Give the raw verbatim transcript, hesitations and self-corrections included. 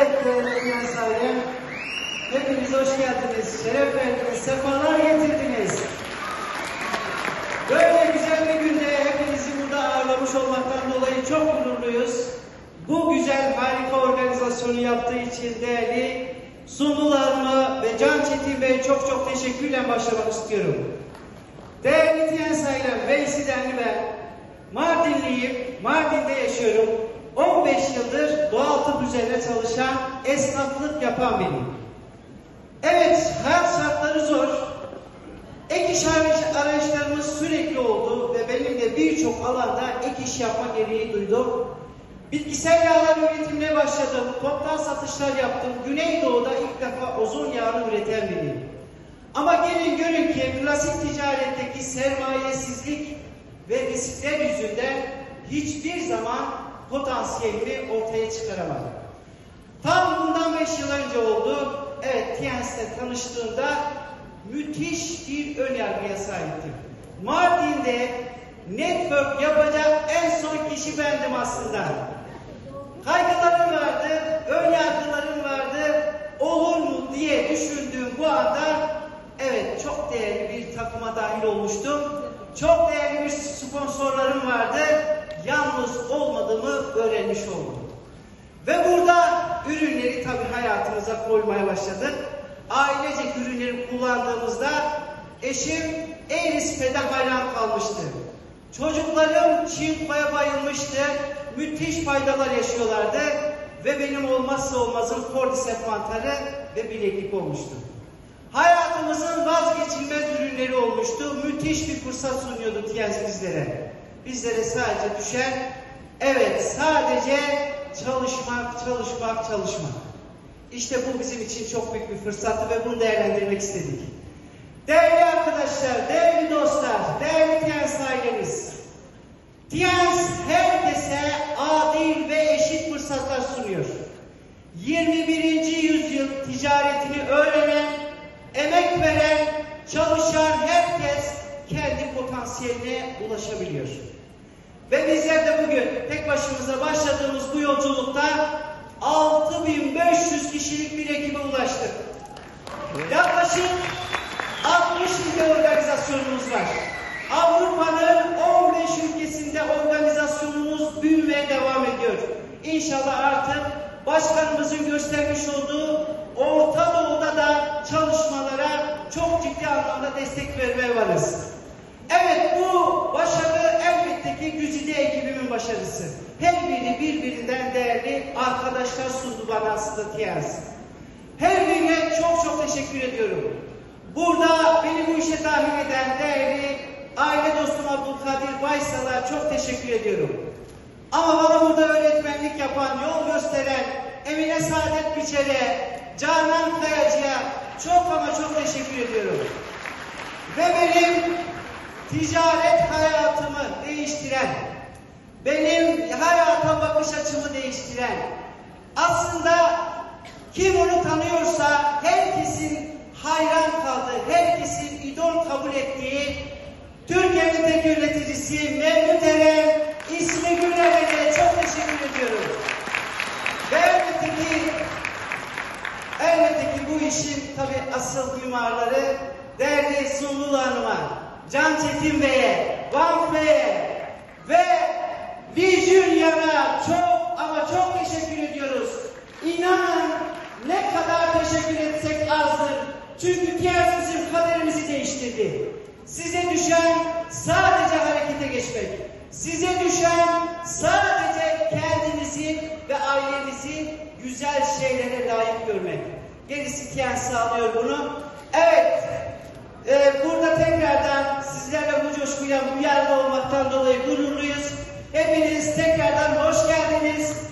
Evet değerli Tiyans ailem, hepiniz hoş geldiniz, şeref verdiniz, sefalar getirdiniz. Böyle güzel bir günde hepinizi burada ağırlamış olmaktan dolayı çok gururluyuz. Bu güzel, harika organizasyonu yaptığı için değerli sunularıma ve Can Çetin Bey'e çok çok teşekkürle başlamak istiyorum. Değerli Tiyans ailem, Veysi Denli ben, Mardinliyim, Mardin'de yaşıyorum. on beş yıldır doğal tıp üzerine çalışan, esnaflık yapan biriyim. Evet, hayat şartları zor. Ek iş arayışlarımız sürekli oldu ve benim de birçok alanda ek iş yapma gereği duydum. Bitkisel yağlar üretimine başladım, toptan satışlar yaptım. Güneydoğu'da ilk defa ozon yağını üreten biriyim. Ama gelin görün ki klasik ticaretteki sermayesizlik ve riskler yüzünden hiçbir zaman potansiyelimi ortaya çıkaramadım. Tam bundan beş yıl önce oldu. Evet, Tiyans'la tanıştığımda müthiş bir önyargıya sahiptim. Mardin'de network yapacak en son kişi bendim aslında. Kaygılarım vardı, önyargılarım vardı. Olur mu diye düşündüğüm bu anda evet, çok değerli bir takıma dahil olmuştum. Çok değerli bir sponsorlarım vardı. Yalnız olmadığımı öğrenmiş oldum. Ve burada ürünleri tabii hayatımıza koymaya başladık. Ailecek ürünleri kullandığımızda eşim Eris-Fed'e hayran kalmıştı. Çocuklarım çinkoya bayılmıştı. Müthiş faydalar yaşıyorlardı. Ve benim olmazsa olmazım Cordyceps mantarı ve bileklik olmuştu. Hayatımızın vazgeçilmez ürünleri olmuştu. Müthiş bir fırsat sunuyordu Tiyans bizlere. Bizlere sadece düşen, evet sadece çalışmak, çalışmak, çalışmak. İşte bu bizim için çok büyük bir fırsattı ve bunu değerlendirmek istedik. Değerli arkadaşlar, değerli dostlar, değerli Tiyans ailemiz. Tiyans herkese adil ve eşit fırsatlar sunuyor. yirmi birinci yüzyıl ticaretini öğrenen, emek veren, çalışan herkes kendi potansiyeline ulaşabiliyor. Ve bizler de bugün tek başımıza başladığımız bu yolculukta altı bin beş yüz kişilik bir ekibe ulaştık. Yaklaşık altmış ülke organizasyonumuz var. Avrupa'nın on beş ülkesinde organizasyonumuz büyümeye devam ediyor. İnşallah artık başkanımızın göstermiş olduğu Orta Doğu'da da çalışmalara çok ciddi anlamda destek vermeye varız. Evet, bu başarı elbette ki Güzide ekibimin başarısı. Her biri birbirinden değerli arkadaşlar sundu bana aslında Tiyans. Her birine çok çok teşekkür ediyorum. Burada beni bu işe dahil eden değerli aile dostum Abdülkadir Baysal'a çok teşekkür ediyorum. Ama bana burada öğretmenlik yapan, yol gösteren Emine Saadet Biçer'e, Canan Kayacı'ya çok ama çok teşekkür ediyorum. Ve benim ticaret hayatımı değiştiren, benim hayata bakış açımı değiştiren, aslında kim onu tanıyorsa herkesin hayran kaldığı, herkesin idol kabul ettiği Türkiye'nin tek yöneticisi Mevlüt Eren, İsmi Güler'e çok teşekkür ediyorum. Ve elbette ki, elbette ki bu işin tabi asıl mimarları değerli Sunlulu Hanım'a, Can Çetin Bey'e, Van Bey'e ve Vizyon'a çok ama çok teşekkür ediyoruz. İnanın ne kadar teşekkür etsek azdır. Çünkü Tiyans bizim kaderimizi değiştirdi. Size düşen sadece harekete geçmek. Size düşen sadece kendinizi ve ailenizi güzel şeylere layık görmek. Gerisi Tiyans sağlıyor bunu. Evet, e, burada tekrardan sizlerle bu coşkuya bu yerde olmaktan dolayı gururluyuz. Hepiniz tekrardan hoş geldiniz.